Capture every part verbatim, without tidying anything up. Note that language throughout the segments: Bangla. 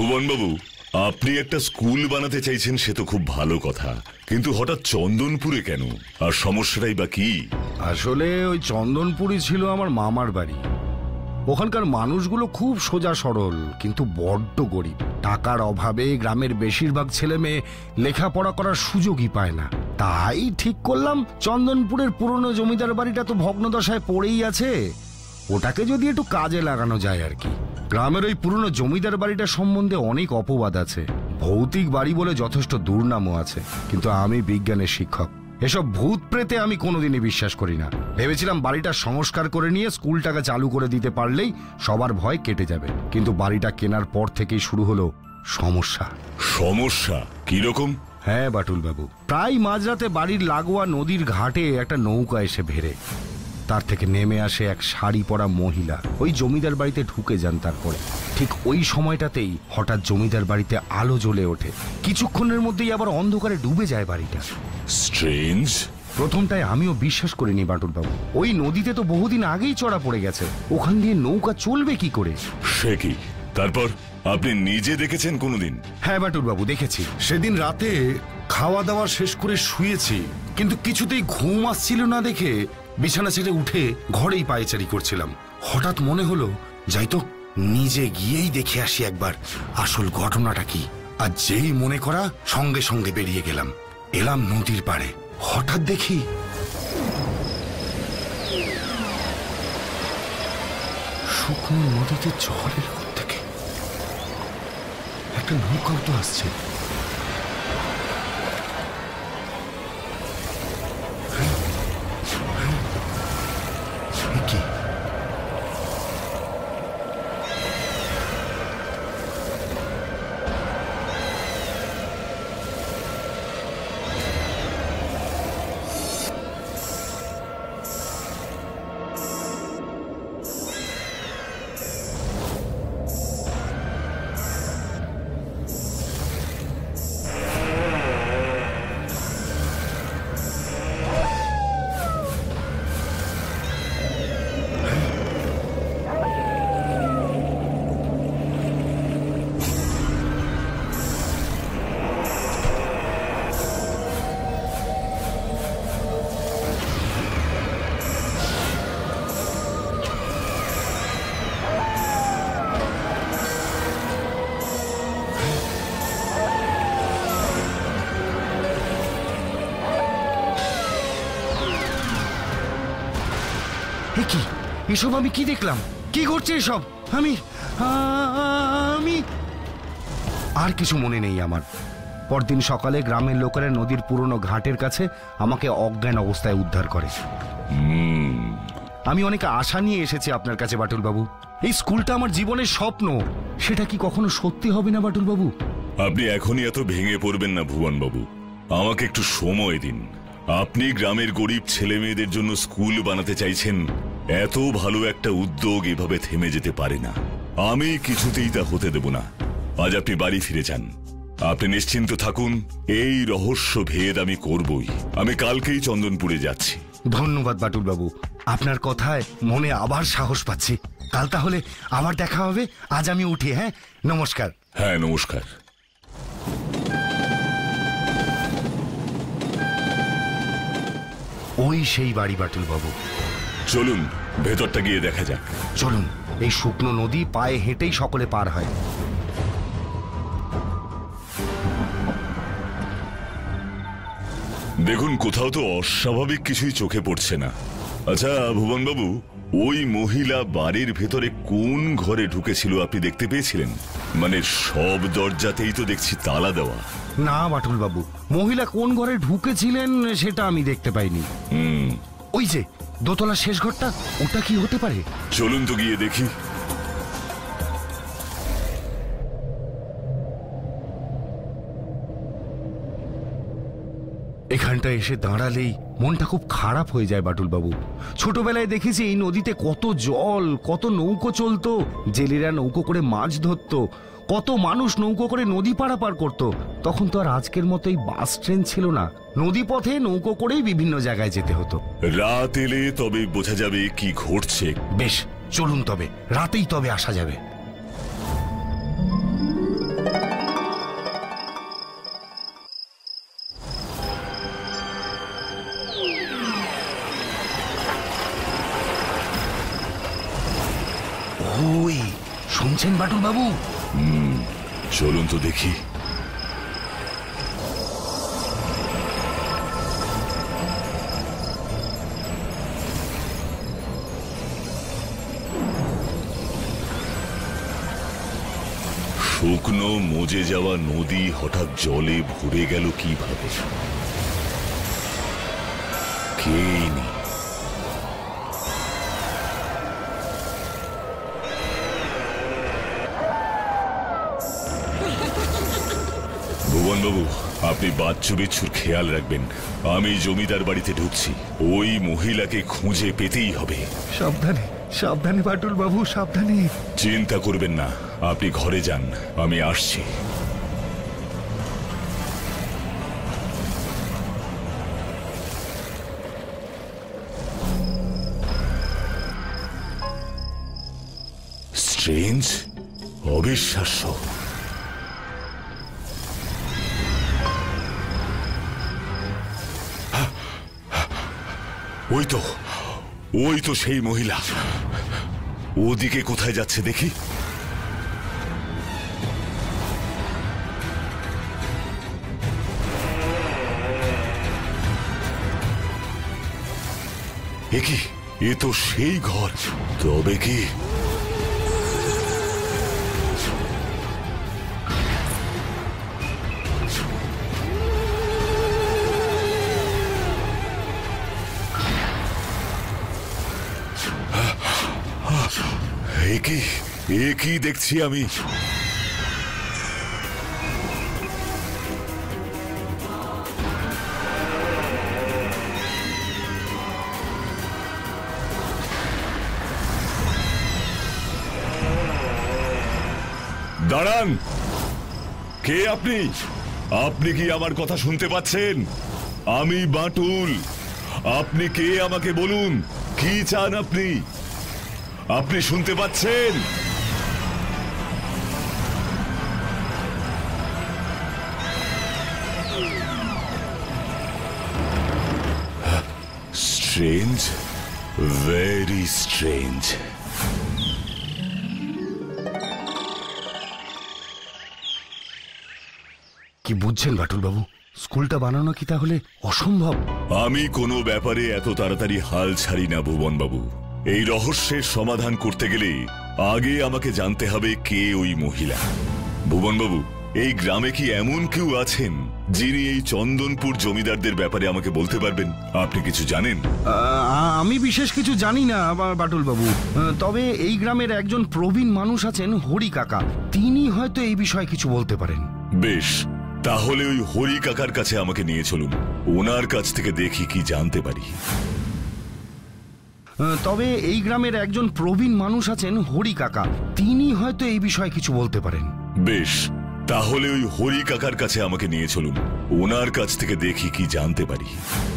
ভুবনবাবু, আপনি একটা স্কুল বানাতে চাইছেন সে তো খুব ভালো কথা, কিন্তু হঠাৎ চন্দনপুরে কেন? আর সমস্যাটাই বা কি? আসলে ওই চন্দনপুরই ছিল আমার মামার বাড়ি। ওখানকার মানুষগুলো খুব সোজা সরল, কিন্তু বড্ড গরিব। টাকার অভাবে গ্রামের বেশিরভাগ ছেলে মেয়ে লেখাপড়া করার সুযোগই পায় না। তাই ঠিক করলাম চন্দনপুরের পুরনো জমিদার বাড়িটা তো ভগ্নদশায় পড়েই আছে, ওটাকে যদি একটু কাজে লাগানো যায় আর কি। গ্রামের ওই পুরনো জমিদার বাড়িটা সম্বন্ধে অনেক অপবাদ আছে। ভৌতিক বাড়ি বলে যথেষ্ট দুর্নামও আছে, কিন্তু আমি বিজ্ঞানের শিক্ষক, এসব ভূত প্রেতে আমি কোনোদিনই বিশ্বাস করি না। ভেবেছিলাম বাড়িটা সংস্কার করে নিয়ে স্কুলটাকে চালু করে দিতে পারলেই সবার ভয় কেটে যাবে, কিন্তু বাড়িটা কেনার পর থেকেই শুরু হলো সমস্যা। সমস্যা কিরকম? হ্যাঁ বাটুল বাবু, প্রায় মাঝরাতে বাড়ির লাগোয়া নদীর ঘাটে একটা নৌকা এসে ভেড়ে, তার থেকে নেমে আসে এক শাড়ি পরা মহিলা, ওই জমিদার বাড়িতে ঢুকে যান। তারপরে ঠিক ওই সময়টাতেই হঠাৎ জমিদার বাড়িতে আলো জ্বলে ওঠে, কিছুক্ষণের মধ্যেই আবার অন্ধকারে ডুবে যায় বাড়িটা। স্ট্রেঞ্জ। প্রথমটায় আমিও বিশ্বাস করিনি বাটুল বাবু, ওই নদীতে তো বহুদিন আগেই চড়া পড়ে গেছে, ওখান দিয়ে নৌকা চলবে কি করে? সে কি? তারপর আপনি নিজে দেখেছেন কোনোদিন? হ্যাঁ বাটুল বাবু, দেখেছি। সেদিন রাতে খাওয়া দাওয়া শেষ করে শুয়েছি, কিন্তু কিছুতেই ঘুম আসছিল না দেখে বিছানা ছেড়ে উঠে ঘরেই পায়চারি করছিলাম। হঠাৎ মনে হলো যাই তো নিজে গিয়েই দেখে আসি একবার আসল ঘটনাটা কি। আর যেই মনে করা সঙ্গে সঙ্গে বেরিয়ে গেলাম। এলাম নদীর পাড়ে, হঠাৎ দেখি শুকনো নদীতে জলের থেকে একটা নৌকাও তো আসছে। কি কি এসব? আমি কি দেখলাম? কি ঘটছে এসব? আমি আমি আর কিছু মনে নেই আমার। পরদিন সকালে গ্রামের লোকেরা নদীর পুরনো ঘাটের কাছে আমাকে অজ্ঞান অবস্থায় উদ্ধার করে। আমি অনেক আশা নিয়ে এসেছি আপনার কাছে বাটুল বাবু। এই স্কুলটা আমার জীবনের স্বপ্ন, সেটা কি কখনো সত্যি হবে না বাটুল বাবু? আপনি এখনই এত ভেঙে পড়বেন না ভুবন বাবু, আমাকে একটু সময় দিন। আপনি গ্রামের গরিব ছেলে মেয়েদের জন্য স্কুল বানাতে চাইছেন, এত ভালো একটা উদ্যোগ এভাবে থেমে যেতে পারে না। আমি কিছুতেই তা হতে দেব না। আজ আপনি বাড়ি ফিরে যান, আপনি নিশ্চিন্ত থাকুন, এই রহস্য ভেদ আমি করবই। আমি কালকেই চন্দনপুরে যাচ্ছি। ধন্যবাদ বাটুল বাবু, আপনার কথায় মনে আবার সাহস পাচ্ছি। কাল তাহলে আবার দেখা হবে। আজ আমি উঠি। হ্যাঁ, নমস্কার। হ্যাঁ, নমস্কার। ওই সেই বাড়ি বাটুল বাবু। চলুন ভেতরটা গিয়ে দেখা যাক। চলুন, এই শুকনো নদী পায়ে হেঁটেই সকলে পার হয়। দেখুন, কোথাও তো অস্বাভাবিক কিছুই চোখে পড়ছে না। আচ্ছা ভুবন বাবু, ওই মহিলা বাড়ির ভেতরে কোন ঘরে ঢুকেছিল আপনি দেখতে পেয়েছিলেন? মানে সব দরজাতেই তো দেখছি তালা দেওয়া। না বাটুল বাবু, মহিলা কোন ঘরে ঢুকেছিলেন সেটা আমি দেখতে পাইনি। হুম, ওই যে দোতলা শেষ ঘরটা, ওটা কি হতে পারে? চলুন তো গিয়ে দেখি। এখানটা এসে দাঁড়ালেই মনটা খুব খারাপ হয়ে যায় বাটুল বাবু। ছোটবেলায় দেখেছি এই নদীতে কত জল, কত নৌকো চলতো, জেলেরা নৌকো করে মাছ ধরতো, কত মানুষ নৌকো করে নদী পারাপার করত। তখন তো আর আজকের মতো এই বাস ট্রেন ছিল না, নদী পথে নৌকো করেই বিভিন্ন জায়গায় যেতে হতো। রাত এলে তবে বোঝা যাবে কি ঘটছে। বেশ, চলুন তবে রাতেই তবে আসা যাবে। ওই শুনছেন বাটুল বাবু? হুম, চলুন তো দেখি। শুকনো মজে যাওয়া নদী হঠাৎ জলে ভরে গেল কিভাবে? কে ইনি? ভুবনবাবু, আপনি বাচ্চু বিচ্ছুর খেয়াল রাখবেন। আমি জমিদার বাড়িতে ঢুকছি, ওই মহিলাকে খুঁজে পেতেই হবে। সাবধানে সাবধানে বাটুল বাবু, সাবধানে। চিন্তা করবেন না, আপনি ঘরে যান, আমি আসছি। স্ট্রেঞ্জ, অবিশ্বাস্য। ওই তো ওই তো সেই মহিলা। ওদিকে কোথায় যাচ্ছে দেখি। এ কি? এ তো সেই ঘর। তবে কি একই দেখছি আমি। দাঁড়ান, কে আপনি? আপনি কি আমার কথা শুনতে পাচ্ছেন? আমি বাটুল। আপনি কে আমাকে বলুন, কি চান আপনি? আপনি শুনতে পাচ্ছেন? Strange, very strange. কি বুঝছেন বাটুল বাবু? স্কুলটা বানানো কি তাহলে অসম্ভব? আমি কোনো ব্যাপারে এত তাড়াতাড়ি হাল ছাড়ি না ভুবন বাবু। এই রহস্যের সমাধান করতে গেলে আগে আমাকে জানতে হবে কে ওই মহিলা। ভুবন বাবু, এই গ্রামে কি এমন কেউ আছেন যিনি এই চন্দনপুর জমিদারদের ব্যাপারে আমাকে বলতে পারবেন? আপনি কিছু জানেন? আমি বিশেষ কিছু জানি না বাটুল বাবু, তবে এই গ্রামের একজন প্রবীণ মানুষ আছেন, হরি কাকা। তিনি হয়তো এই বিষয়ে কিছু বলতে পারেন। বেশ, তাহলে ওই হরি কাকার কাছে আমাকে নিয়ে চলুন। ওনার কাছ থেকে দেখি কি জানতে পারি। তবে এই গ্রামের একজন প্রবীণ মানুষ আছেন, হরি কাকা। তিনি হয়তো এই বিষয়ে কিছু বলতে পারেন। বেশ, তাহলে ওই হরি কাকার কাছে আমাকে নিয়ে চলুন। ওনার কাছ থেকে দেখি কি জানতে পারি।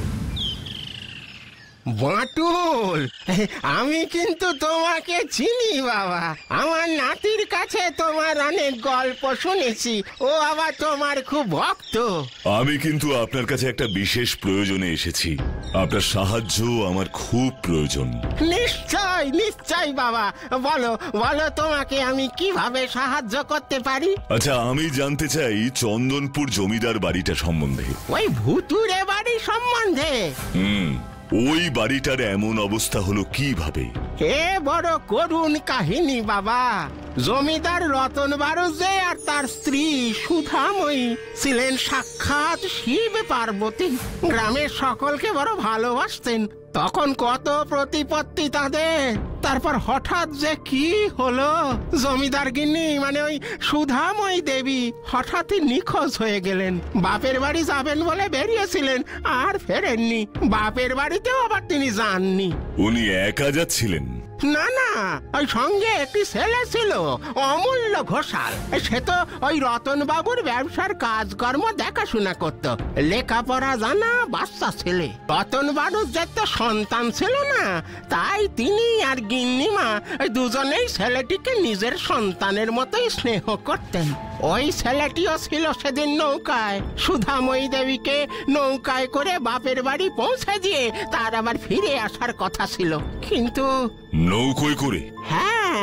বাটুল, আমি কিন্তু তোমাকে চিনি বাবা। আমার নাতির কাছে তোমার অনেক গল্প শুনেছি। ও আবার তোমার খুব ভক্ত। আমি কিন্তু আপনার কাছে একটা বিশেষ প্রয়োজনে এসেছি। আপনার সাহায্য আমার খুব প্রয়োজন। নিশ্চয় নিশ্চয় বাবা, বলো বলো তোমাকে আমি কিভাবে সাহায্য করতে পারি। আচ্ছা, আমি জানতে চাই চন্দনপুর জমিদার বাড়িটা সম্বন্ধে। ওই ভুতুরে বাড়ি সম্বন্ধে? হুম, ওই বাড়িটার এমন অবস্থা হলো কিভাবে? এ বড় করুণ কাহিনী বাবা। জমিদার রতন বারুজে আর তার স্ত্রী সুধাময়ী ছিলেন সাক্ষাৎ শিব পার্বতী। গ্রামের সকলকে বড় ভালোবাসতেন। তখন কত প্রতিপত্তি তাদের। তারপর হঠাৎ যে কি হলো, জমিদার গিন্নি মানে ওই সুধাময়ী দেবী হঠাৎই নিখোঁজ হয়ে গেলেন। বাপের বাড়ি যাবেন বলে বেরিয়েছিলেন, আর ফেরেননি। বাপের বাড়িতেও আবার তিনি যাননি। উনি একা যাচ্ছিলেন? না না, ওই সঙ্গে একটি ছেলে ছিল, অমূল্য ঘোষাল। সে তো ওই রতন বাবুর ব্যবসার কাজকর্ম দেখাশোনা করত। লেখাপড়া জানা বাচ্চা ছেলে। রতন বাবুর যে তো সন্তান ছিল না, তাই তিনি আর গিন্নিমা দুজনেই ছেলেটিকে নিজের সন্তানের মতোই স্নেহ করতেন। ওই ছেলেটিও ছিল সেদিন নৌকায়। সুধাময়ী দেবীকে নৌকায় করে বাপের বাড়ি পৌঁছে দিয়ে তার আবার ফিরে আসার কথা ছিল, কিন্তু নৌকোয় করে? হ্যাঁ,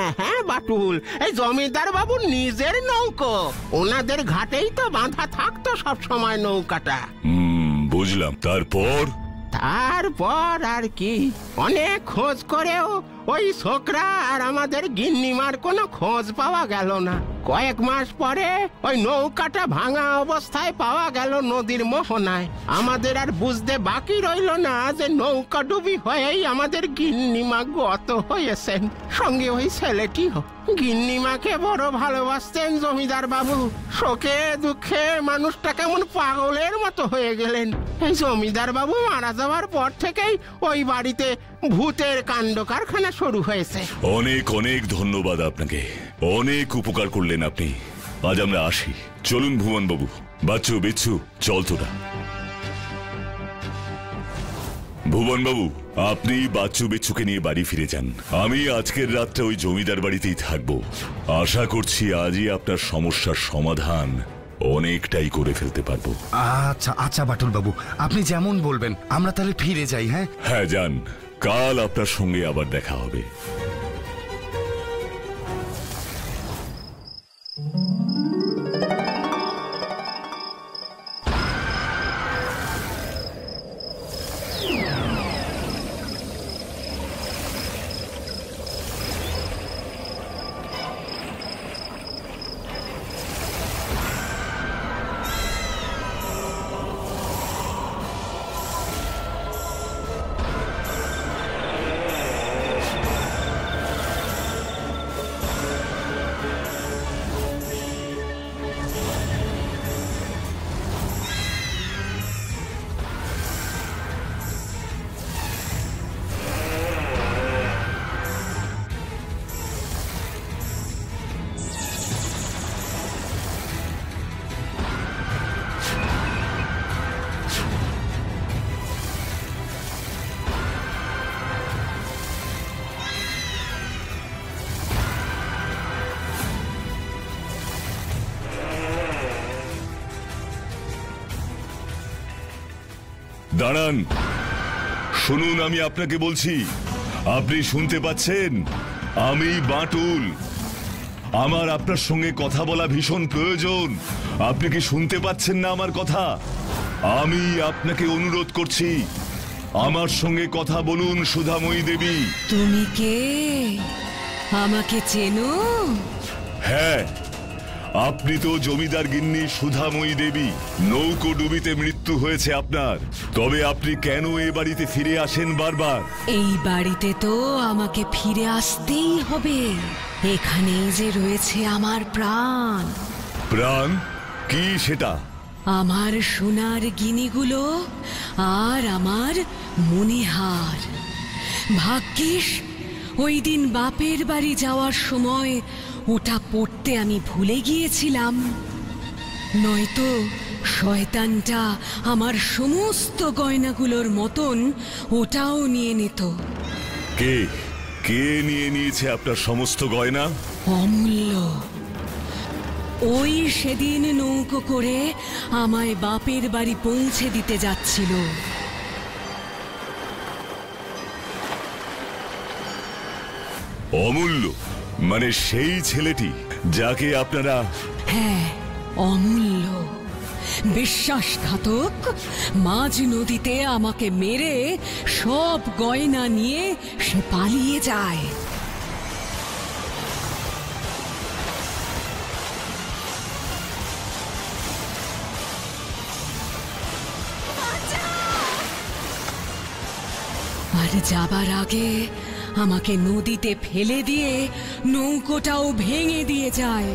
হ্যাঁ হ্যাঁ বাটুল, এই জমিদার বাবুর নিজের নৌকো, ওনাদের ঘাটেই তো বাঁধা থাকতো সব সময় নৌকাটা। হুম, বুঝলাম। তারপর? তারপর আর কি, অনেক খোঁজ করেও ওই ছোকরা আর আমাদের গিন্নিমার কোনো খোঁজ পাওয়া গেল না। কয়েক মাস পরে ওই নৌকাটা ভাঙা অবস্থায় পাওয়া গেল নদীর মোহনায়। আমাদের আর বুঝতে বাকি রইল না যে নৌকা ডুবি হয়েই আমাদের গিন্নিমা গত হয়েছেন, সঙ্গে ওই ছেলেটিও। গিন্নিমাকে বড় ভালোবাসতেন জমিদার বাবু, শোকে দুঃখে মানুষটা কেমন পাগলের মতো হয়ে গেলেন। এই জমিদার বাবু মারা যাওয়ার পর থেকেই ওই বাড়িতে ভূতের কাণ্ড কারখানা শুরু হয়েছে। অনেক অনেক ধন্যবাদ আপনাকে, অনেক উপকার করলেন আপনি। আজ আমরা আসি। চলুন ভুবন বাবু। বাচ্চু বিচ্ছু, চল তোরা। ভুবন বাবু, আপনি বাচ্চু বিচ্ছুকে নিয়ে বাড়ি ফিরে যান। আমি আজকের রাতটা ওই জমিদার বাড়িতেই থাকবো। আশা করছি আজই আপনার সমস্যার সমাধান অনেকটাই করে ফেলতে পারবো। আচ্ছা আচ্ছা বাটুল বাবু, আপনি যেমন বলবেন। আমরা তাহলে ফিরে যাই। হ্যাঁ হ্যাঁ, যান। কাল আপনার সঙ্গে আবার দেখা হবে। দাঁড়ান, শুনুন, আমি আপনাকে বলছি। আপনি শুনতে পাচ্ছেন? আমি বাটুল। আমার আপনার সঙ্গে কথা বলা ভীষণ প্রয়োজন। আপনি কি শুনতে পাচ্ছেন না আমার কথা? আমি আপনাকে অনুরোধ করছি, আমার সঙ্গে কথা বলুন সুধাময়ী দেবী। তুমি কে? আমাকে চেনো? হ্যাঁ, আপনি তো জমিদার গিন্নি সুধাময়ী দেবী। নৌকো ডুবিতে মৃত্যু হয়েছে আপনার, তবে আপনি কেন এ বাড়িতে ফিরে আসেন বারবার? এই বাড়িতে তো আমাকে ফিরে আসতেই হবে। এখানেই যে রয়েছে আমার প্রাণ। প্রাণ? কি সেটা? আমার সোনার গিনিগুলো আর আমার মণিহার। ভাগ্যিস ওই দিন বাপের বাড়ি যাওয়ার সময় ওটা পড়তে আমি ভুলে গিয়েছিলাম, নয়তো শয়তানটা আমার সমস্ত গয়নাগুলোর মতন ওটাও নিয়ে নিত। কে কে নিয়ে নিয়েছে আপনার সমস্ত গয়না? অমূল্য। ওই সেদিন নৌকো করে আমায় বাপের বাড়ি পৌঁছে দিতে যাচ্ছিল। অমূল্য মানে সেই ছেলেটি যাকে আপনারা? হ্যাঁ, অমূল্য। বিশ্বাসঘাতক মাঝ নদীতে আমাকে মেরে সব গয়না নিয়ে সে পালিয়ে যায়। আর যাবার আগে আমাকে নদীতে ফেলে দিয়ে নৌকোটাও ভেঙে দিয়ে যায়।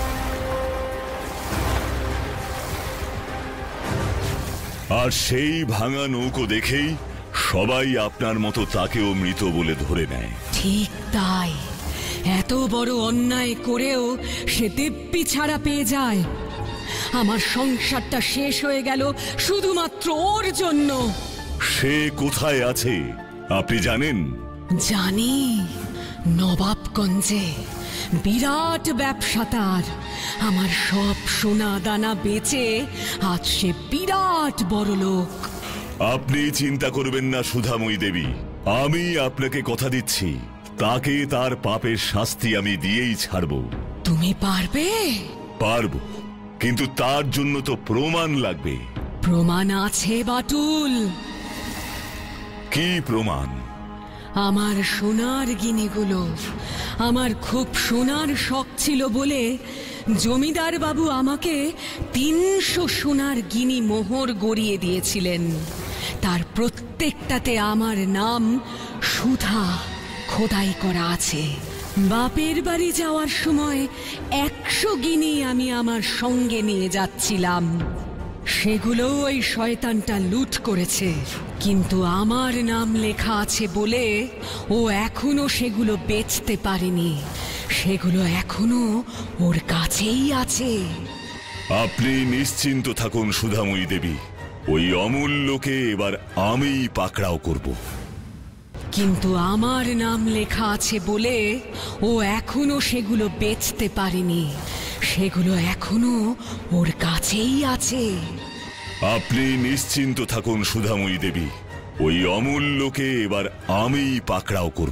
আর সেই ভাঙা নৌকো দেখেই সবাই আপনার মতো তাকেও মৃত বলে ধরে নেয়। ঠিক তাই। এত বড় অন্যায় করেও সে দিব্যি ছাড়া পেয়ে যায়। আমার সংসারটা শেষ হয়ে গেল শুধুমাত্র ওর জন্য। সে কোথায় আছে আপনি জানেন? জানি, নবাবগঞ্জে বিরাট ব্যবসা তার। আমার সব সোনা দানা বেচে আজ সে বিরাট বড় লোক। আপনি চিন্তা করবেন না সুধাময়ী দেবী, আমি আপনাকে কথা দিচ্ছি তাকে তার পাপের শাস্তি আমি দিয়েই ছাড়ব। তুমি পারবে? পারবো, কিন্তু তার জন্য তো প্রমাণ লাগবে। প্রমাণ আছে বাটুল। কি প্রমাণ? আমার সোনার গিনিগুলো। আমার খুব সোনার শখ ছিল বলে জমিদার বাবু আমাকে তিনশো সোনার গিনি মোহর গড়িয়ে দিয়েছিলেন। তার প্রত্যেকটাতে আমার নাম সুধা খোদাই করা আছে। বাপের বাড়ি যাওয়ার সময় একশো গিনি আমি আমার সঙ্গে নিয়ে যাচ্ছিলাম। সেগুলো ওই শয়তানটা লুট করেছে, কিন্তু আমার নাম লেখা আছে বলে ও এখনো সেগুলো বেচতে পারেনি। সেগুলো এখনো ওর কাছেই আছে। আপনি নিশ্চিন্ত থাকুন সুধাময়ী দেবী, ওই অমূল্যকে এবার আমিই পাকড়াও করব। কিন্তু আমার নাম লেখা আছে বলে ও এখনো সেগুলো বেচতে পারেনি। সেগুলো এখনো ওর কাছেই আছে। আপনি নিশ্চিন্ত থাকুন সুধাময়ী দেবী, ওই অমূল্যকে এবার আমিই পাকড়াও করব।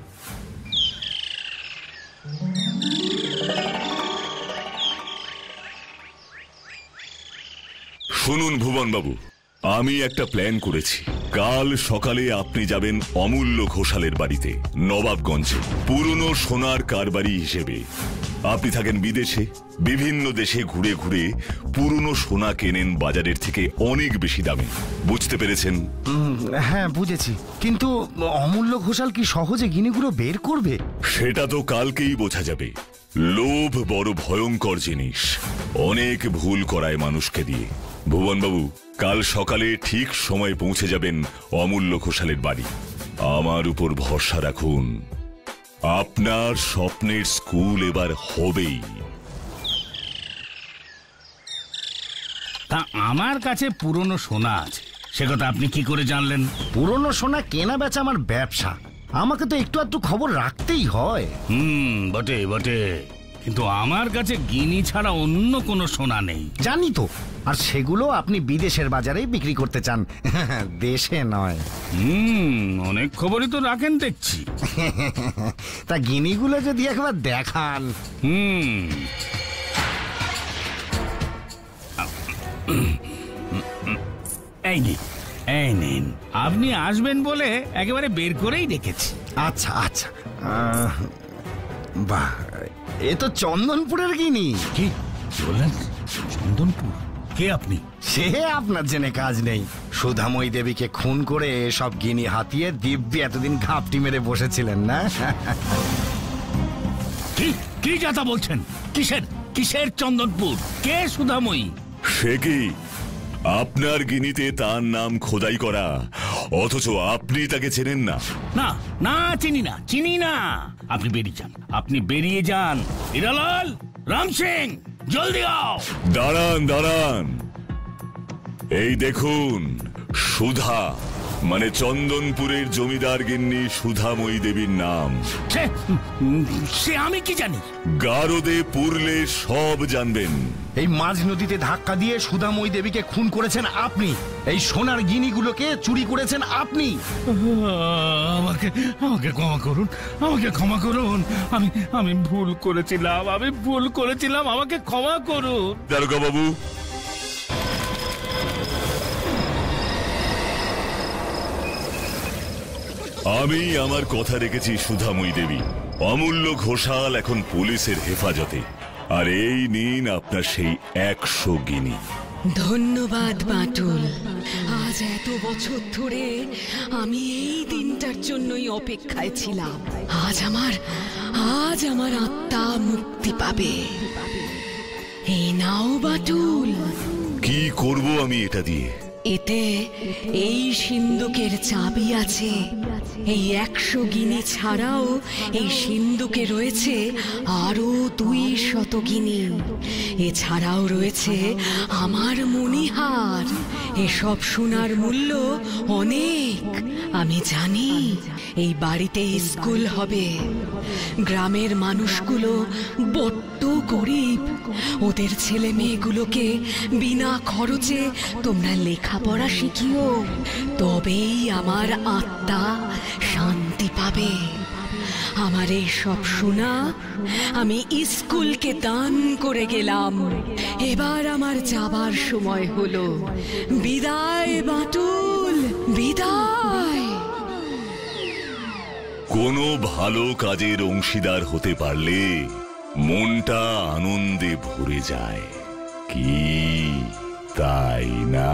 শুনুন ভুবনবাবু, আমি একটা প্ল্যান করেছি। কাল সকালে আপনি যাবেন অমূল্য ঘোষালের বাড়িতে নবাবগঞ্জে, পুরনো সোনার কারবারি হিসেবে। আপনি থাকেন বিদেশে, বিভিন্ন দেশে ঘুরে ঘুরে পুরনো সোনা কেনেন বাজারের থেকে অনেক বেশি দামে। বুঝতে পেরেছেন? হ্যাঁ, বুঝেছি, কিন্তু অমূল্য ঘোষাল কি সহজে গিনিগুলো বের করবে? সেটা তো কালকেই বোঝা যাবে। লোভ বড় ভয়ঙ্কর জিনিস, অনেক ভুল করায় মানুষকে দিয়ে। ভুবনবাবু, কাল সকালে ঠিক সময় পৌঁছে যাবেন অমূল্য ঘোষালের বাড়ি। আমার উপর ভরসা রাখুন, আপনার স্বপ্নের স্কুল এবার হবেই। তা আমার কাছে পুরনো সোনা আছে, সে কথা আপনি কি করে জানলেন? পুরনো সোনা কেনা বেচা আমার ব্যবসা, আমাকে তো একটু একটু খবর রাখতেই হয়। হুম, বটে বটে, কিন্তু আমার কাছে গিনি ছাড়া অন্য কোনো সোনা নেই। জানি তো, আর সেগুলো আপনি বিদেশের বাজারেই বিক্রি করতে চান, দেশে নয়। হুম, অনেক খবরই তো রাখেন দেখছি। তা গিনিগুলো যদি একবার দেখান। হুম, এই নিন, এই নিন। আপনি আসবেন বলে একেবারে বের করেই রেখেছি। আচ্ছা আচ্ছা, আহ, বাহ, এ তো চন্দনপুরের গিনি। কি বললেন? চন্দনপুর? কে আপনি? সে আপনার জেনে কাজ নেই। সুধাময়ী দেবীকে খুন করে সব গিনি হাতিয়ে দিব্যি এতদিন ঘাপটি মেরে বসেছিলেন না? কি কি যাতা বলছেন? কিসের কিসের চন্দনপুর? কে সুধাময়ী? সে কি আপনার গিনিতে তার নাম খোদাই করা, অথচ আপনি তাকে চেনেন না? না না, চিনি না, চিনি না। আপনি বেরিয়ে যান, আপনি বেরিয়ে যান। হিরালাল, রাম সিং, জলদি আও। দাঁড়ান দাঁড়ান, এই দেখুন, সুধা মানে চন্দনপুরের জমিদার গিন্নি সুধাময়ী দেবীর নাম। সে সে আমি কি জানি? গারদে পুরলে সব জানবেন। এই মাঝ নদীতে ধাক্কা দিয়ে সুধাময়ী দেবীকে খুন করেছেন আপনি, এই সোনার গিনিগুলোকে চুরি করেছেন আপনি। আমাকে আমাকে ক্ষমা করুন, আমাকে ক্ষমা করুন। আমি আমি ভুল করেছিলাম, আমি ভুল করেছিলাম, আমাকে ক্ষমা করুন। দারোগা বাবু, আমি আমার কথা রেখেছি সুধাময়ী দেবী। অমূল্য ঘোষাল এখন পুলিশের হেফাজতে, আর এই নিন আপনার সেই একশো গিনি। ধন্যবাদ বাটুল। আজ এত বছর ধরে আমি এই দিনটার জন্যই অপেক্ষায় ছিলাম। আজ আমার আজ আমার আত্মা মুক্তি পাবে। এই নাও বাটুল। কি করব আমি এটা দিয়ে? এতে এই সিন্ধুকের চাবি আছে। এই একশো গিনি ছাড়াও এই সিন্ধুকে রয়েছে আরো দুই শত গিনি। এছাড়াও রয়েছে আমার মণিহার। এসব সোনার মূল্য অনেক। আমি জানি এই বাড়িতে স্কুল হবে। গ্রামের মানুষগুলো বড্ড গরিব। ওদের ছেলে মেয়েগুলোকে বিনা খরচে তোমরা লেখাপড়া শিখিও, তবেই আমার আত্মা শান্তি পাবে। আমার এই সব সোনা আমি স্কুলকে দান করে গেলাম। এবার আমার যাবার সময় হলো। বিদায় বাটুল, বিদায়। কোনো ভালো কাজের অংশীদার হতে পারলে মনটা আনন্দে ভরে যায়, কি তাই না?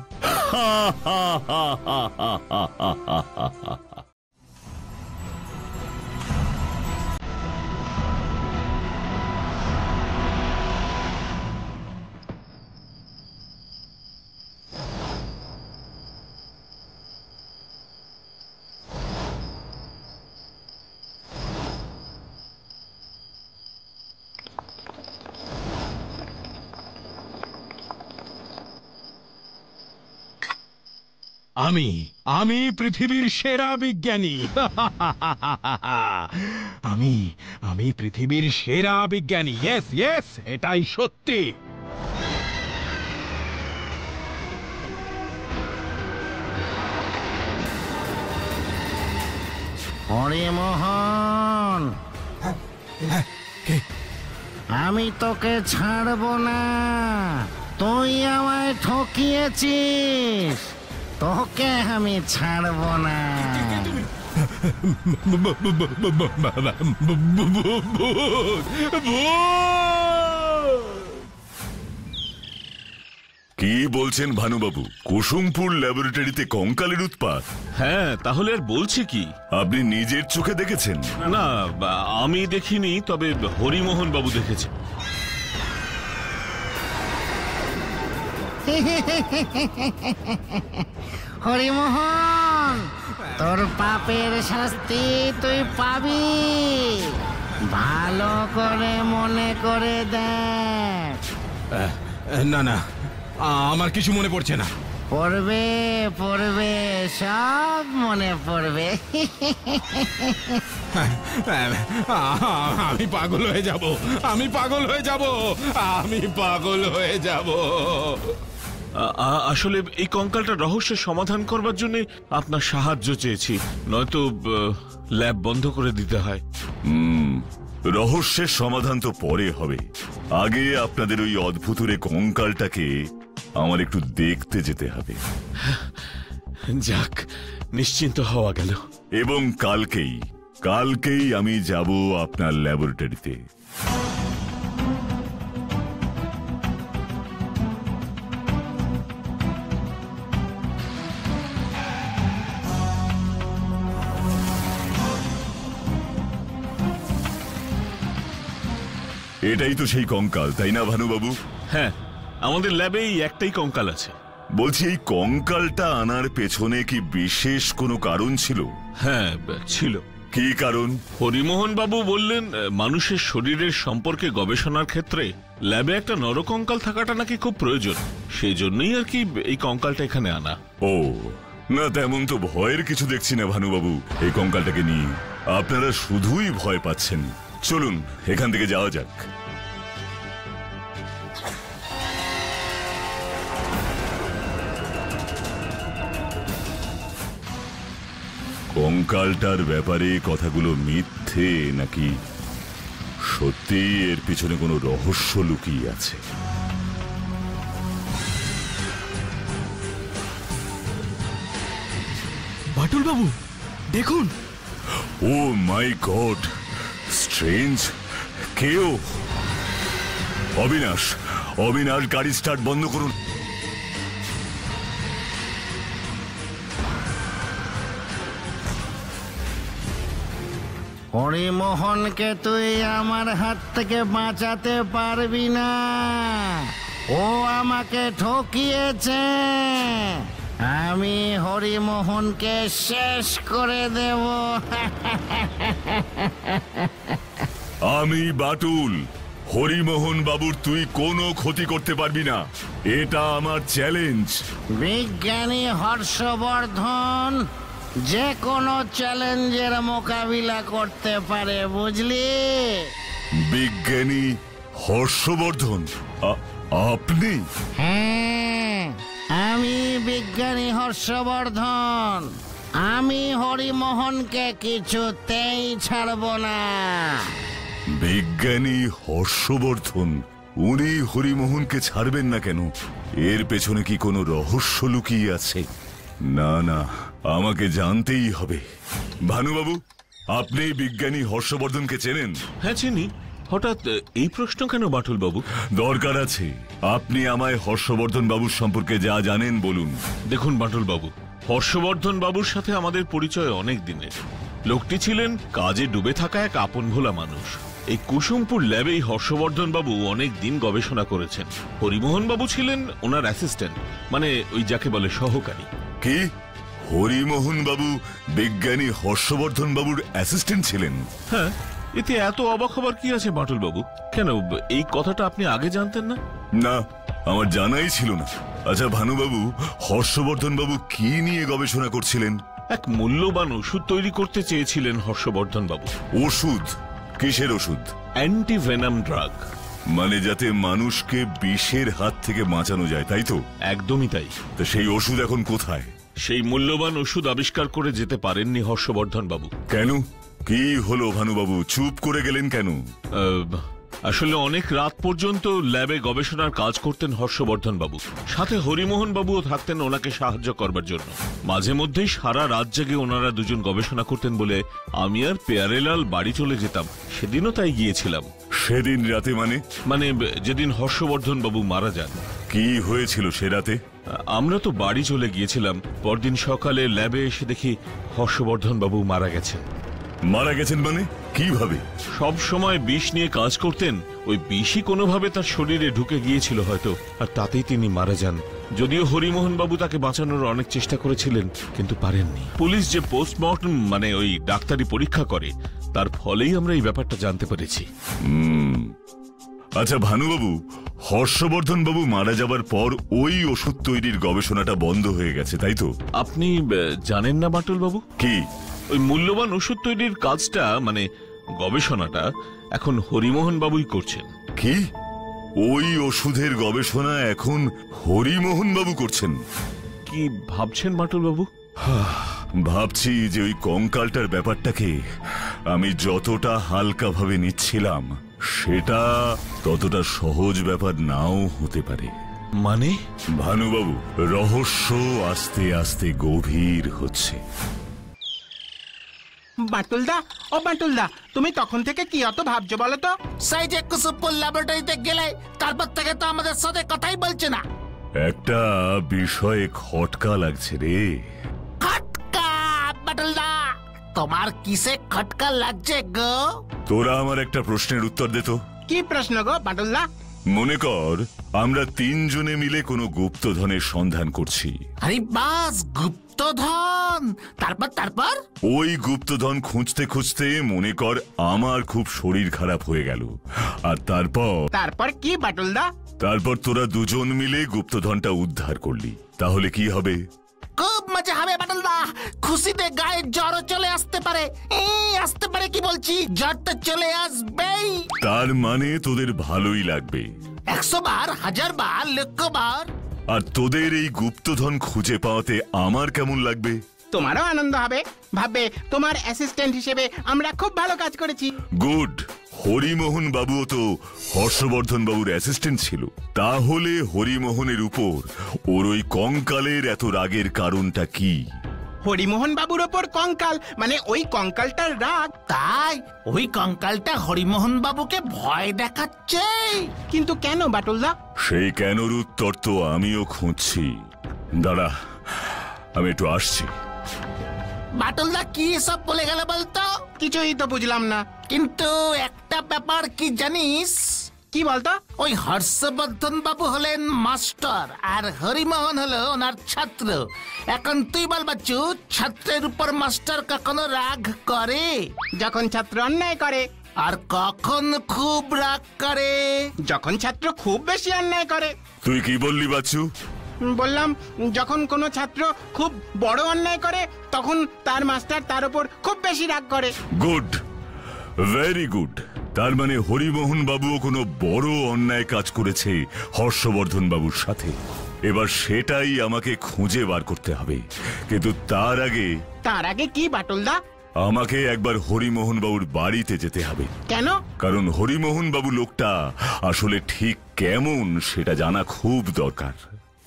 আমি আমি পৃথিবীর সেরা বিজ্ঞানী। আমি আমি পৃথিবীর সেরা বিজ্ঞানী। ইয়েস ইয়েস, এটাই সত্যি। হরিমোহন, আমি তোকে ছাড়বো না। তুই আমায় ঠকিয়েছিস, তোকে আমি ছাড়বো না। কি বলছেন ভানুবাবু? কুসুমপুর ল্যাবরেটরিতে কঙ্কালের উৎপাত? হ্যাঁ, তাহলে আর বলছি কি? আপনি নিজের চোখে দেখেছেন? না, আমি দেখিনি, তবে হরিমোহন বাবু দেখেছে। হরিমোহন, তোর পাপের শাস্তি তুই পাবি। ভালো করে মনে করে দেখ। না না, আমার কিছু মনে পড়ছে না। পড়বে পড়বে, সব মনে পড়বে। আমি পাগল হয়ে যাব, আমি পাগল হয়ে যাব, আমি পাগল হয়ে যাব। আসলে এই কঙ্কালটার রহস্যের সমাধান করবার জন্য আপনার সাহায্য চেয়েছি, নয়তো ল্যাব বন্ধ করে দিতে হয়। হুম, রহস্যের সমাধান তো পরে হবে। আগে আপনাদের ওই অদ্ভুতুরে কঙ্কালটাকে আমার একটু দেখতে যেতে হবে। যাক, নিশ্চিন্ত হওয়া গেল। এবং কালকেই কালকেই আমি যাব আপনার ল্যাবরেটরিতে। এটাই তো সেই কঙ্কাল, তাই না ভানুবাবু? হ্যাঁ, আমাদের ল্যাবে এই একটাই কঙ্কাল আছে। বলছি, এই কঙ্কালটা আনার পেছনে কি বিশেষ কোনো কারণ ছিল? হ্যাঁ, ছিল। কি কারণ? হরিমোহন বাবু বললেন মানুষের শরীরের সম্পর্কে গবেষণার ক্ষেত্রে ল্যাবে একটা নরকঙ্কাল থাকাটা নাকি খুব প্রয়োজন। সেই জন্যই আর কি এই কঙ্কালটা এখানে আনা। ও না, তেমন তো ভয়ের কিছু দেখছি না ভানুবাবু। এই কঙ্কালটাকে নিয়ে আপনারা শুধুই ভয় পাচ্ছেন। চলুন এখান থেকে যাওয়া যাক। কঙ্কালটার ব্যাপারে কথাগুলো মিথ্যে নাকি সত্যি এর পিছনে কোনো রহস্য লুকিয়ে আছে? বাটুল বাবু, দেখুন। Oh my god, strange. কেউ? অবিনাশ, অবিনাশ, গাড়ি স্টার্ট বন্ধ করুন। হরিমোহনকে তুই আমার হাত থেকে বাঁচাতে পারবি না। ও আমাকে ঠকিয়েছে। আমি হরিমোহনকে শেষ করে দেব। আমি বাটুল। হরিমোহন বাবুর তুই কোনো ক্ষতি করতে পারবি না, এটা আমার চ্যালেঞ্জ। বিজ্ঞানী হর্ষবর্ধন যে কোনো চ্যালেঞ্জের মোকাবিলা করতে পারে, বুঝলি? বিজ্ঞানী হর্ষবর্ধন? আপনি? হ্যাঁ, আমি বিজ্ঞানী হর্ষবর্ধন। আমি হরিমোহনকে কিছুতেই ছাড়ব না। বিজ্ঞানী হর্ষবর্ধন, উনি হরিমোহনকে ছাড়বেন না কেন? এর পেছনে কি কোনো রহস্য লুকিয়ে আছে? না না, আমাকে জানতেই হবে। ভানুবাবু, আপনি বিজ্ঞানী হর্ষবর্ধনকে চেনেন? হ্যাঁ চিনি। হঠাৎ এই প্রশ্ন কেন বাটুল বাবু? দরকার আছে। আপনি আমায় হর্ষবর্ধন বাবুর সম্পর্কে যা জানেন বলুন। দেখুন বাটুল বাবু, হর্ষবর্ধন বাবুর সাথে আমাদের পরিচয় অনেক দিনের। লোকটি ছিলেন কাজে ডুবে থাকা এক আপন ভোলা মানুষ। এই কুসুমপুর ল্যাবেই হর্ষবর্ধন বাবু অনেক দিন গবেষণা করেছেন। হরিমোহন বাবু ছিলেন ওনার অ্যাসিস্ট্যান্ট, মানে ওই যাকে বলে সহকারী। কি হরিমোহন বাবু বিজ্ঞানী হর্ষবর্ধন বাবুর অ্যাসিস্ট্যান্ট ছিলেন? হ্যাঁ, এতে এত অবাক হবার কি আছে বাটুল বাবু? কেন, এই কথাটা আপনি আগে জানতেন না? না, আমার জানাই ছিল না। আচ্ছা ভানুবাবু, হর্ষবর্ধন বাবু কি নিয়ে গবেষণা করছিলেন? এক মূল্যবান ওষুধ তৈরি করতে চেয়েছিলেন হর্ষবর্ধন বাবু। ওষুধ? কিসের ওষুধ? Antivenom drug. মানে যাতে মানুষকে বিষের হাত থেকে বাঁচানো যায়, তাই তো? একদমই তাই। তো সেই ওষুধ এখন কোথায়? সেই মূল্যবান ওষুধ আবিষ্কার করে যেতে পারেননি হর্ষবর্ধন বাবু। কেন? কি হলো ভানুবাবু, চুপ করে গেলেন কেন? আসলে অনেক রাত পর্যন্ত ল্যাবে গবেষণার কাজ করতেন হর্ষবর্ধন বাবু। সাথে হরিমোহন বাবুও থাকতেন ওনাকে সাহায্য করবার জন্য। মাঝে মধ্যেই সারা রাত জেগে ওনারা দুজন গবেষণা করতেন বলে আমি আর পেয়ারেলাল বাড়ি চলে যেতাম। সেদিনও তাই গিয়েছিলাম। সেদিন রাতে মানে? মানে যেদিন হর্ষবর্ধন বাবু মারা যান। কি হয়েছিল সে রাতে? আমরা তো বাড়ি চলে গিয়েছিলাম। পরদিন সকালে ল্যাবে এসে দেখি হর্ষবর্ধন বাবু মারা গেছেন। মারা গেছেন মানে? কিভাবে? সব সময় বিষ নিয়ে কাজ করতেন, ওই বিষই কোনোভাবে তার শরীরে ঢুকে গিয়েছিল হয়তো, আর তাতেই তিনি মারা যান। যদিও হরিমোহন বাবু তাকে বাঁচানোর অনেক চেষ্টা করেছিলেন, কিন্তু পারেননি। পুলিশ যে পোস্টমর্টম মানে ওই ডাক্তারি পরীক্ষা করে, তার ফলেই আমরা এই ব্যাপারটা জানতে পেরেছি। হুম, আচ্ছা ভানুবাবু, হর্ষবর্ধন বাবু মারা যাবার পর ওই ওষুধ তৈরির গবেষণাটা বন্ধ হয়ে গেছে, তাই তো? আপনি জানেন না বাটুল বাবু? কি? ওই মূল্যবান ওষুধ তৈরির কাজটা মানে গবেষণাটা এখন হরিমোহন বাবুই করছেন। কি? ওই ওষুধের গবেষণা এখন হরিমোহন বাবু করছেন? কি ভাবছেন বাটুল বাবু? ভাবছি যে ওই কঙ্কালটার ব্যাপারটাকে আমি যতটা হালকা ভাবে নিচ্ছিলাম সেটা ততটা সহজ ব্যাপার নাও হতে পারে। মানে? ভানুবাবু, রহস্য আস্তে আস্তে গভীর হচ্ছে। বাটুলদা, ও বাটুলদা, তুমি তখন থেকে কি অত ভাবছো বলো তো? সেই যে কুসুমপুর ল্যাবরেটরিতে গেলে তারপর থেকে তো আমাদের সাথে কথাই বলছে না। একটা বিষয়ে খটকা লাগছে রে। খটকা? বাটুলদা, তোমার কিসে খটকা লাগছে গো? তোরা আমার একটা প্রশ্নের উত্তর দে তো। কি প্রশ্ন গো বাটুলদা? মনে কর আমরা তিনজনে মিলে কোনো গুপ্তধনের সন্ধান করছি। আরে বাস, গুপ্তধন। তারপর তারপর ওই গুপ্তধন খুঁজতে খুঁজতে মনে কর আমার খুব শরীর খারাপ হয়ে গেল, আর তারপর তারপর কি বাটুলদা? তারপর তোরা দুজন মিলে গুপ্তধনটা উদ্ধার করলি, তাহলে কি হবে? খুব মজা হবে বাটুলদা। খুশিতে গায়ে জ্বর চলে আসতে পারে। এই আসতে পারে কি বলছি, জ্বরটা চলে আসবেই। তার মানে তোদের ভালোই লাগবে। একশো বার, হাজার বার, লক্ষ বার। আর তোদের এই গুপ্তধন খুঁজে পাওয়াতে আমার কেমন লাগবে? তোমারও আনন্দ হবে, ভাববে তোমার অ্যাসিস্ট্যান্ট হিসেবে আমরা খুব ভালো কাজ করেছি। গুড। হরিমোহন বাবুও তো হর্ষবর্ধন বাবুর অ্যাসিস্ট্যান্ট ছিল, তাহলে হরিমোহনের উপর ওর ওই কঙ্কালের এত রাগের কারণটা কি? হরিমোহন বাবুর ওপর কঙ্কাল মানে ওই কঙ্কালটার রাগ। তাই ওই কঙ্কালটা হরিমোহন বাবুকে ভয় দেখাচ্ছে। কিন্তু কেন বাটুলদা? সেই কেনর উত্তর তো আমিও খুঁজছি। দাঁড়া, আমি একটু আসছি। বাটুলদা কি সব বলে গেল বলতো? কিছুই তো বুঝলাম না। কিন্তু একটা ব্যাপার কি জানিস? কি বলতো? ওই হর্ষবর্ধন বাবু হলেন মাস্টার আর হরিমোহন হলো ওনার ছাত্র। এখন তুই বল বাচ্চু, ছাত্রের উপর মাস্টার কখনো রাগ করে? যখন ছাত্র অন্যায় করে। আর কখন খুব রাগ করে? যখন ছাত্র খুব বেশি অন্যায় করে। তুই কি বললি বাচ্চু? বললাম যখন কোনো ছাত্র খুব বড় অন্যায় করে তখন তার মাস্টার তার উপর খুব বেশি রাগ করে। Good, very good. তার মানে হরিমোহন বাবুও কোনো বড় অন্যায় কাজ করেছে হর্ষবর্ধন বাবুর সাথে। এবার সেটাই আমাকে খুঁজে বার করতে হবে, কিন্তু তার আগে তার আগে কি বাটুলদা? আমাকে একবার হরিমোহন বাবুর বাড়িতে যেতে হবে। কেন? কারণ হরিমোহন বাবু লোকটা আসলে ঠিক কেমন সেটা জানা খুব দরকার।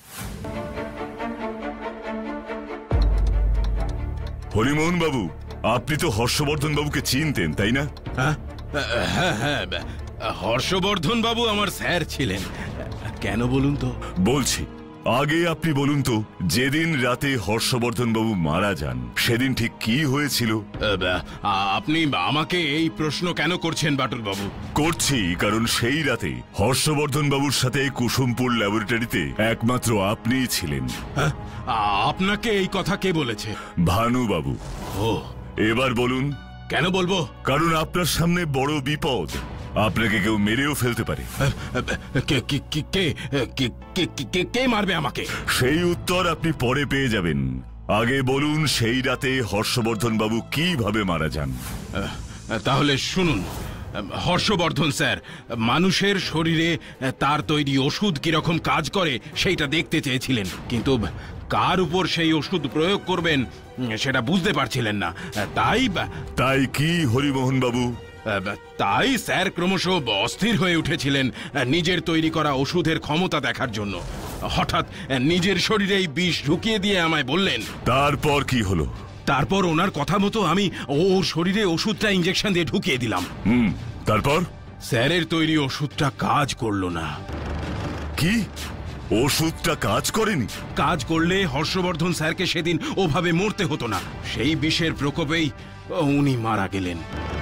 হরিমোহন বাবু, আপনি তো হর্ষবর্ধন বাবুকে চিনতেন, তাই না? হ্যাঁ হ্যাঁ, হর্ষবর্ধন বাবু আমার স্যার ছিলেন। কেন বলুন তো? বলছি, আগে আপনি বলুন তো, যেদিন রাতে হর্ষবর্ধন বাবু মারা যান সেদিন ঠিক কি হয়েছিল? আপনি আমাকে এই প্রশ্ন কেন করছেন বাটুল বাবু? করছি কারণ সেই রাতে হর্ষবর্ধন বাবুর সাথে কুসুমপুর ল্যাবরেটরিতে একমাত্র আপনিই ছিলেন। আপনাকে এই কথা কে বলেছে? ভানু বাবু। ও, এবার বলুন। কেন বলবো? কারণ আপনার সামনে বড় বিপদ, আপনাকে কেউ মেরেও ফেলতে পারে। কে কে কে কে কে মারবে আমাকে? সেই উত্তর আপনি পরে পেয়ে যাবেন। আগে বলুন, সেই রাতে হর্ষবর্ধন বাবু কিভাবে মারা যান? তাহলে শুনুন, হর্ষবর্ধন স্যার মানুষের শরীরে তার তৈরি ওষুধ কিরকম কাজ করে সেইটা দেখতে চেয়েছিলেন, কিন্তু কার উপর সেই ওষুধ প্রয়োগ করবেন সেটা বুঝতে পারছিলেন না। তাই তাই কি হরিমোহন বাবু? তাই স্যার ক্রমশ অস্থির হয়ে উঠেছিলেন নিজের তৈরি করা ওষুধের ক্ষমতা দেখার জন্য। হঠাৎ নিজের শরীরেই বিষ ঢুকিয়ে দিয়ে আমায় বললেন। তারপর কি হলো? তারপর ওনার কথা মতো আমি ওর শরীরে ওষুধটা ইঞ্জেকশন দিয়ে ঢুকিয়ে দিলাম। হুম, তারপর? স্যারের তৈরি ওষুধটা কাজ করলো না। কি? ওষুধটা কাজ করেনি? কাজ করলে হর্ষবর্ধন স্যারকে সেদিন ওভাবে মরতে হতো না। সেই বিষের প্রকোপেই উনি মারা গেলেন।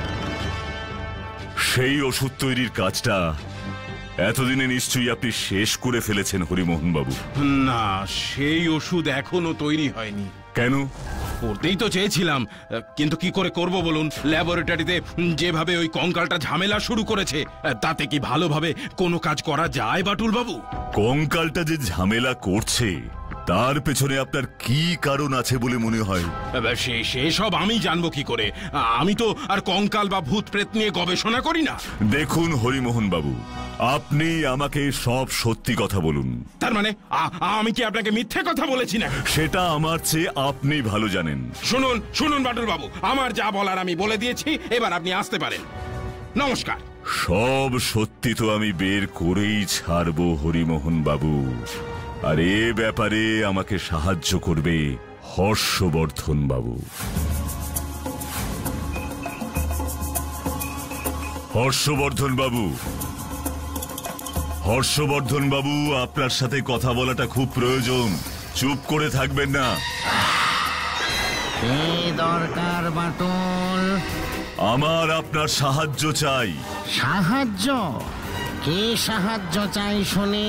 সেই ওষুধ তৈরির কাজটা এতদিনে নিশ্চয়ই আপনি শেষ করে ফেলেছেন হরিমোহন বাবু। না, সেই ওষুধ এখনো তৈরি হয়নি। কেন? করতেই তো চেয়েছিলাম, কিন্তু কি করে করব বলুন? ল্যাবরেটরিতে যেভাবে ওই কঙ্কালটা ঝামেলা শুরু করেছে, তাতে কি ভালোভাবে কোনো কাজ করা যায় বাটুল বাবু? কঙ্কালটা যে ঝামেলা করছে তার পেছনে আপনার কি কারণ আছে বলে মনে হয়? সেসব আমি জানবো কি করে? আমি তো আর কঙ্কাল বা ভূত প্রেত নিয়ে গবেষণা করি না। দেখুন হরিমোহন বাবু, আপনি আমাকে সব সত্যি কথা বলুন। তার মানে আমি কি আপনাকে মিথ্যে কথা বলেছি না? সেটা আমার চেয়ে আপনি ভালো জানেন। শুনুন শুনুন বাটুল বাবু, আমার যা বলার আমি বলে দিয়েছি, এবার আপনি আসতে পারেন। নমস্কার। সব সত্যি তো আমি বের করেই ছাড়বো হরিমোহন বাবু, আর এ ব্যাপারে আমাকে সাহায্য করবে হর্ষবর্ধন বাবু। হর্ষবর্ধন বাবু, হর্ষবর্ধন বাবু, আপনার সাথে কথা বলাটা খুব প্রয়োজন, চুপ করে থাকবেন না। কি দরকার বাটুল? আমার আপনার সাহায্য চাই। সাহায্য? কি সাহায্য চাই শুনি?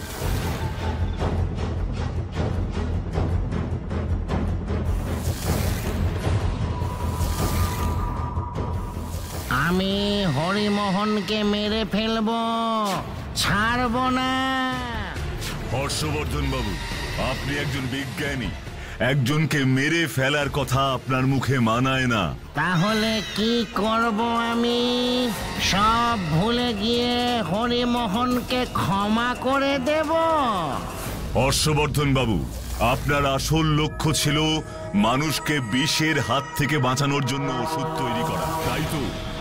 আমি হরিমোহনকে মেরে ফেলবো, ছাড়বো না। হর্ষবর্ধন বাবু, আপনি একজন বিজ্ঞানী, একজনকে মেরে ফেলার কথা আপনার মুখে মানায় না। তাহলে কি করব আমি? সব ভুলে গিয়ে হরিমোহনকে ক্ষমা করে দেব? হর্ষবর্ধন বাবু, আপনার আসল লক্ষ্য ছিল মানুষকে বিষের হাত থেকে বাঁচানোর জন্য ওষুধ তৈরি করা, তাই তো?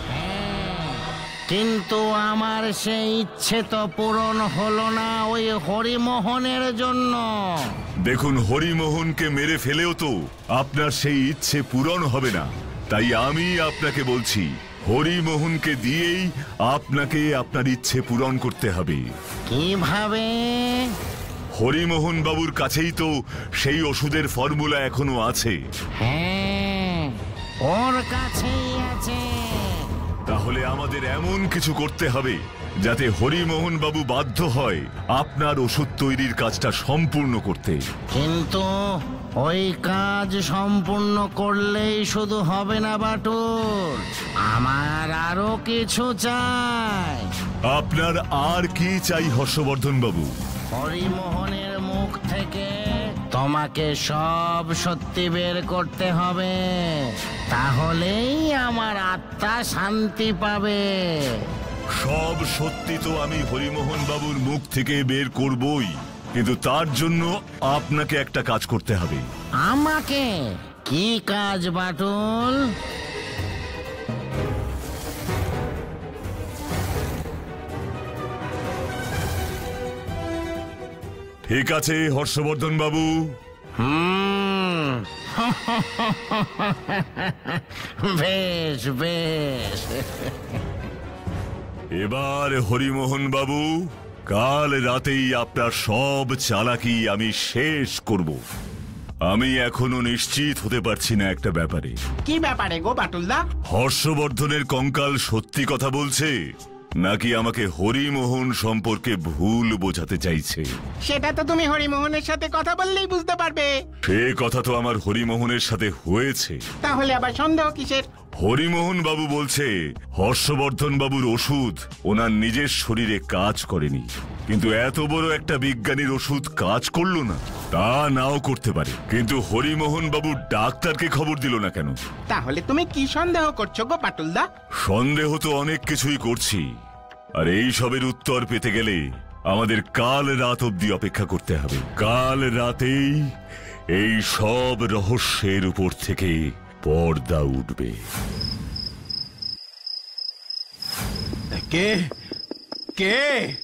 কিন্তু আমার সেই ইচ্ছে তো পূরণ হলো না ওই হরিমোহনের জন্য। দেখুন, হরিমোহনকে মেরে ফেলেও তো আপনার সেই ইচ্ছে পূরণ হবে না। তাই আমি আপনাকে বলছি, হরিমোহনকে দিয়েই আপনাকে আপনার ইচ্ছে পূরণ করতে হবে। কিভাবে? হরিমোহন বাবুর কাছেই তো সেই ওষুধের ফর্মুলা এখনো আছে। হ্যাঁ, ওর কাছেই আছে। তাহলে আমাদের এমন কিছু করতে হবে যাতে হরিমোহন বাবু বাধ্য হয় আপনার ওষুধ তৈরির কাজটা সম্পূর্ণ করতে। কিন্তু ওই কাজ সম্পূর্ণ করলেই শুধু হবে না বাটুল, আমার আরো কিছু চাই। আপনার আর কি চাই হর্ষবর্ধন বাবু? হরিমোহনের মুখ থেকে তোমাকে সব সত্যি বের করতে হবে, তাহলেই আমার আত্মা শান্তি পাবে। সব সত্যি তো আমি হরিমোহন বাবুর মুখ থেকে বের করবই, কিন্তু তার জন্য আপনাকে একটা কাজ করতে হবে। আমাকে কি কাজ বাটুল? ঠিক আছে হর্ষবর্ধন বাবু। হুম বেশ বেশ। এবার হরিমোহন বাবু, কাল রাতেই আপনার সব চালাকি আমি শেষ করব। আমি এখনো নিশ্চিত হতে পারছি না একটা ব্যাপারে। কি ব্যাপারে গো বাটুলদা? হর্ষবর্ধনের কঙ্কাল সত্যি কথা বলছে নাকি আমাকে হরিমোহন সম্পর্কে ভুল বোঝাতে চাইছে? সেটা তো তুমি হরিমোহনের সাথে কথা বললেই বুঝতে পারবে। সে কথা তো আমার হরিমোহনের সাথে হয়েছে। তাহলে আবার সন্দেহ কিসের? হরিমোহন বাবু বলছে হর্ষবর্ধন বাবুর ওষুধ ওনার নিজের শরীরে কাজ করেনি, কিন্তু এত বড় একটা বিজ্ঞানীর ওষুধ কাজ করলো না। তা নাও করতে পারে, কিন্তু হরিমোহন বাবু ডাক্তারকে খবর দিল না কেন? তাহলে তুমি কি সন্দেহ করছো গো বাটুলদা? সন্দেহ তো অনেক কিছুই করছি, আর এই সবের উত্তর পেতে গেলে আমাদের কাল রাত অবধি অপেক্ষা করতে হবে। কাল রাতেই এই সব রহস্যের উপর থেকে পর্দা উঠবে। কে কে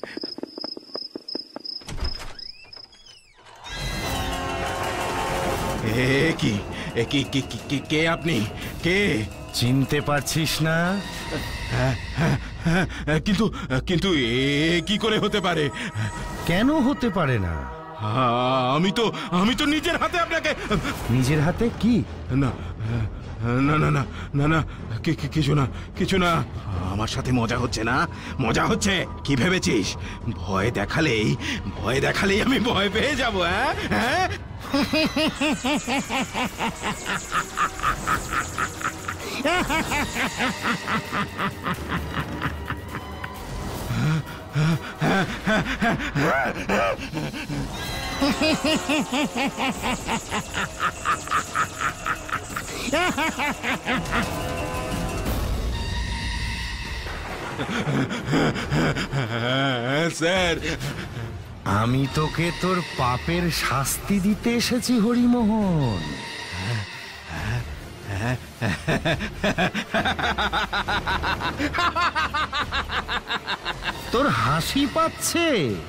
এ কি এ কি কি কি- কি- কে আপনি? কে? চিনতে পারছিস না? হ্যাঁ, হ্যাঁ, হ্যাঁ, কিন্তু কিন্তু এ কি করে হতে পারে? কেন হতে পারে না? আ- আমি তো আমি তো নিজের হাতে আপনাকে নিজের হাতে কি? না না না না না না কি- কি- কিছু না কিছু না। আমার সাথে মজা হচ্ছে না? মজা হচ্ছে? কি ভেবেছিস ভয় দেখালেই ভয় দেখালেই আমি ভয় পেয়ে যাবো? হ্যাঁ হ্যাঁ স্যার, আমি তোকে তোর পাপের শাস্তি দিতে এসেছি হরিমোহন। তোর হাসি পাচ্ছে?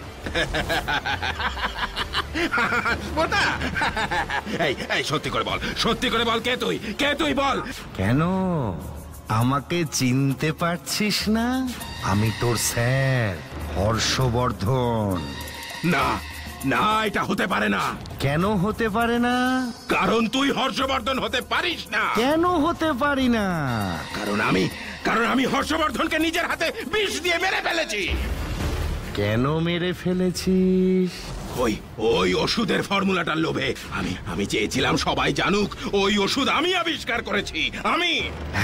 হাসবো না? এই এই সত্যি করে বল, সত্যি করে বল, কে তুই? কে তুই বল? কেন আমাকে চিনতে পারছিস না? আমি তোর স্যার হর্ষবর্ধন। না না, এটা হতে পারে না। কেন হতে পারে না? কারণ তুই হর্ষবর্ধন হতে পারিস না। কেন হতে পারি না? কারণ আমি কারণ আমি হর্ষবর্ধনকে নিজের হাতে বিষ দিয়ে মেরে ফেলেছি। কেন মেরে ফেলেছিস? ওই ওই ওষুধের ফর্মুলাটার লোভে। আমি আমি চেয়েছিলাম সবাই জানুক ওই ওষুধ আমি আবিষ্কার করেছি। আমি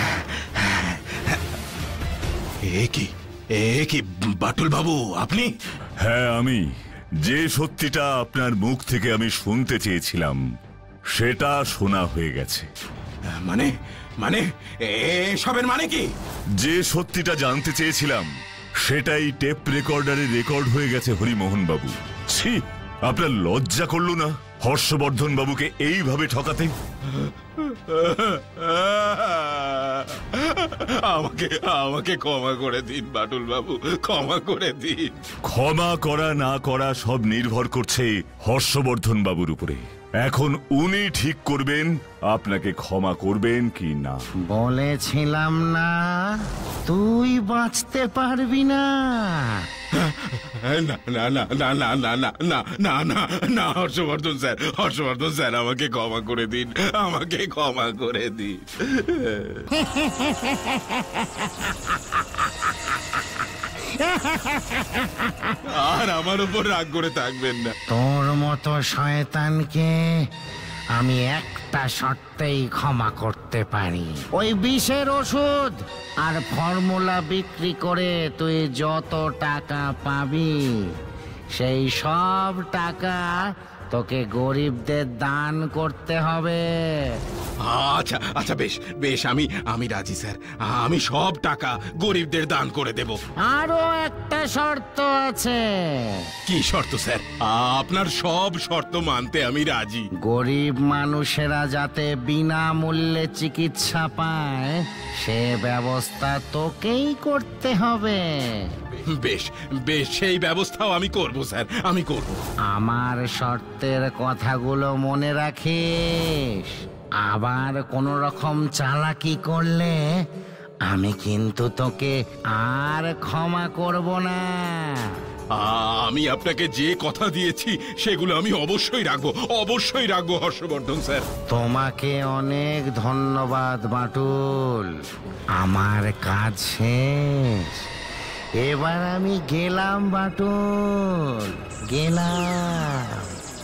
এ কি এ কি বাটুল বাবু, আপনি? হ্যাঁ আমি। যে সত্যিটা আপনার মুখ থেকে আমি শুনতে চেয়েছিলাম সেটা শোনা হয়ে গেছে। মানে মানে এসবের মানে কি? যে সত্যিটা জানতে চেয়েছিলাম সেটাই টেপ রেকর্ডারে রেকর্ড হয়ে গেছে হরিমোহন বাবু। ছি, আপনার লজ্জা করলো না হর্ষবর্ধন বাবুকে এইভাবে ঠকাতে? আমাকে আমাকে ক্ষমা করে দিন বাটুল বাবু, ক্ষমা করে দিন। ক্ষমা করা না করা সব নির্ভর করছে হর্ষবর্ধন বাবুর উপরে। এখন উনি ঠিক করবেন আপনাকে ক্ষমা করবেন কি না। বলেছিলাম না তুই বাঁচতে পারবি না। না না না না না না না না না না না হর্ষবর্ধন স্যার, হর্ষবর্ধন স্যার, আমাকে ক্ষমা করে দিন, আমাকে ক্ষমা করে দিন। আর আমার উপর রাগ করে থাকবেন না। তোর মতো শয়তানকে আমি একটা শর্তেই ক্ষমা করতে পারি। ওই বিষের ওষুধ আর ফর্মুলা বিক্রি করে তুই যত টাকা পাবি সেই সব টাকা তোকে গরিবদের দান করতে হবে। আচ্ছা আচ্ছা বেশ বেশ আমি আমি রাজি স্যার, আমি সব টাকা গরিবদের দান করে দেব। আরো একটা শর্ত আছে। কি শর্ত স্যার? আপনার সব শর্ত মানতে আমি রাজি। গরিব মানুষেরা যাতে বিনামূল্যে চিকিৎসা পায় সে ব্যবস্থা তোকেই করতে হবে। বেশ বেশ সেই ব্যবস্থাও আমি করব স্যার, আমি করব। আমার শর্তের কথাগুলো মনে রাখিস। আবার কোনো রকম চালাকি করলে আমি কিন্তু তোকে আর ক্ষমা করব না। আমি আপনাকে যে কথা দিয়েছি সেগুলো আমি অবশ্যই রাখবো, অবশ্যই রাখবো হর্ষবর্ধন স্যার। তোমাকে অনেক ধন্যবাদ বাটুল, আমার কাজ শেষ। এবার আমি গেলাম বাটুল, গেলাম।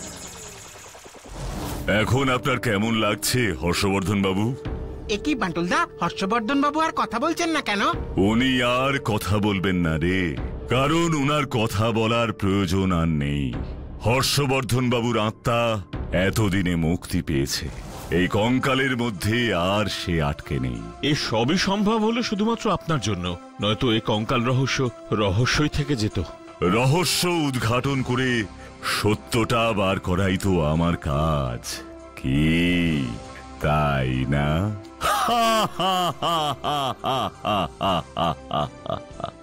এখন আপনার কেমন লাগছে হর্ষবর্ধন বাবু? একই বান্টুলদা, হর্ষবর্ধন বাবু আর কথা বলছেন না কেন? উনি আর কথা বলবেন না রে, কারণ উনার কথা বলার প্রয়োজন আর নেই। হর্ষবর্ধন বাবুর আত্মা এতদিনে মুক্তি পেয়েছে, এই কঙ্কালের মধ্যে আর সে আটকে নেই। এ সবই সম্ভব হলো শুধুমাত্র আপনার জন্য, নয়তো এই কঙ্কাল রহস্য রহস্যই থেকে যেত। রহস্য উদ্ঘাটন করে সত্যটা বার করাই তো আমার কাজ, কি তাই না? হা হা হা হা হা হা হা হা।